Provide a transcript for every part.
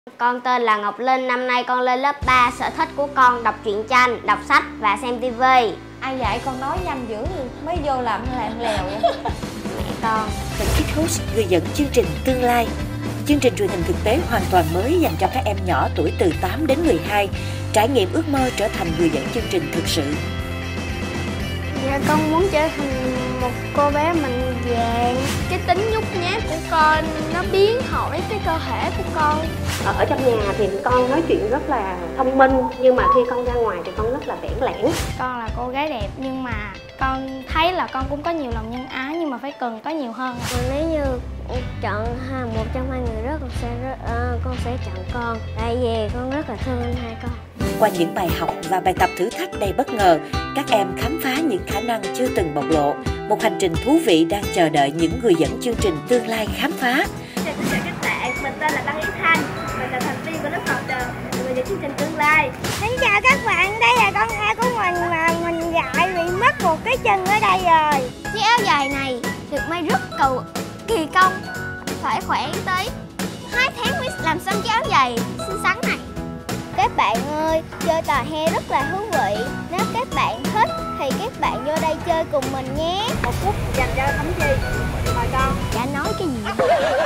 Con tên là Ngọc Linh, năm nay con lên lớp 3. Sở thích của con đọc truyện tranh, đọc sách và xem tivi. Ai dạy con nói nhanh dữ mới vô làm lèo vậy? Mẹ con. Phần Kids Host người dẫn chương trình Tương lai. Chương trình truyền hình thực tế hoàn toàn mới dành cho các em nhỏ tuổi từ 8 đến 12, trải nghiệm ước mơ trở thành người dẫn chương trình thực sự. Dạ, con muốn trở thành một cô bé mạnh dạn. Cái tính nhút nhát của con nó biến đổi cái cơ thể của con. Ở trong nhà thì con nói chuyện rất là thông minh, nhưng mà khi con ra ngoài thì con rất là bẽn lẽn. Con là cô gái đẹp nhưng mà con thấy là con cũng có nhiều lòng nhân ái, nhưng mà phải cần có nhiều hơn. Nếu như chọn một trong hai người con sẽ chọn con, tại vì con rất là thương hai con. Qua những bài học và bài tập thử thách đầy bất ngờ, các em khám phá những khả năng chưa từng bộc lộ. Một hành trình thú vị đang chờ đợi những người dẫn chương trình Tương lai khám phá. Chào tất cả các bạn, mình tên là Tăng Yến Thanh, mình là thành viên của lớp học người dẫn chương trình Tương lai. Xin chào các bạn, đây là con heo của mình mà mình dạy bị mất một cái chân ở đây rồi. Chiếc áo dài này được may rất kỳ công, phải khoảng tới 2 tháng mới làm xong chiếc áo dài xinh xắn này. Các bạn ơi, chơi tà heo rất là thú vị. Nếu các bạn thích thì các bạn vô đây chơi cùng mình nhé. 1 phút dành cho Thấm Chi. Mời con. Dạ nói cái gì?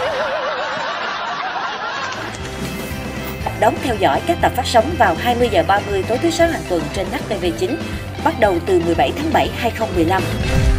Đón theo dõi các tập phát sóng vào 20h30 tối thứ Sáu hàng tuần trên HTV9, bắt đầu từ 17 tháng 7, 2015.